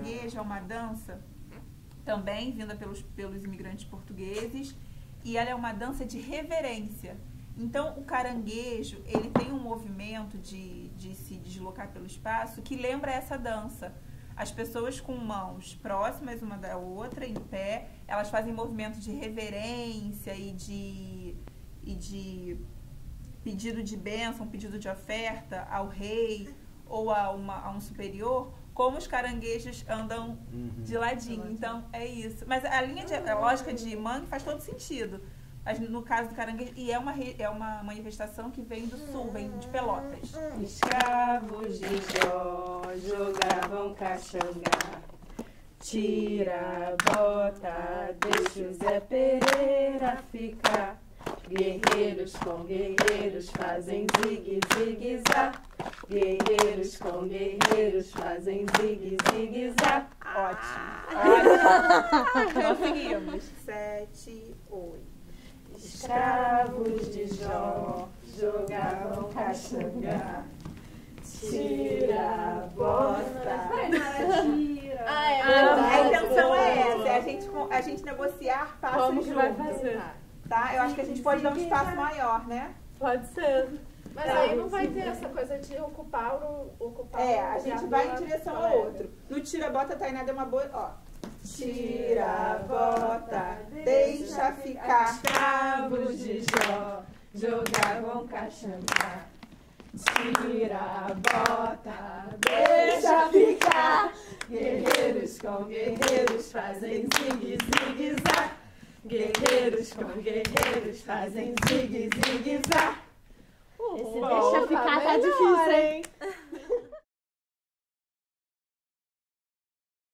caranguejo é uma dança também vinda pelos imigrantes portugueses, e ela é uma dança de reverência. Então, o caranguejo, ele tem um movimento de se deslocar pelo espaço que lembra essa dança. As pessoas com mãos próximas uma da outra, em pé, elas fazem movimentos de reverência e de pedido de bênção, pedido de oferta ao rei ou a um superior, como os caranguejos andam de ladinho. Então, é isso. Mas a lógica de mangue faz todo sentido. Mas no caso do caranguejo, e é uma manifestação que vem do sul, vem de Pelotas. Escravos de Jó jogavam caxangá, tira, bota, deixa o Zé Pereira ficar. Guerreiros com guerreiros fazem zigue-zigue-zá. Guerreiros com guerreiros fazem zigue-zigue-zá. Ótimo. Conseguimos. 7, 8. Escravos de Jó jogavam caxangá, tira, bota, tira. A intenção é essa, é a gente negociar passos Como que vai juntos, fazer? tá? Eu acho que a gente pode dar um espaço maior, né? Pode ser. Mas aí não vai ter essa coisa de ocupar a gente vai em direção ao outro. No tira-bota, Tainá deu uma boa... Ó. Tira, bota, deixa ficar. Escravos de Jó jogavam caxangá, tira, bota, deixa ficar. Guerreiros com guerreiros fazem zigue-zigue-zá. Guerreiros com guerreiros fazem zigue-zigue-zá. Esse deixa ficar tá difícil, hein?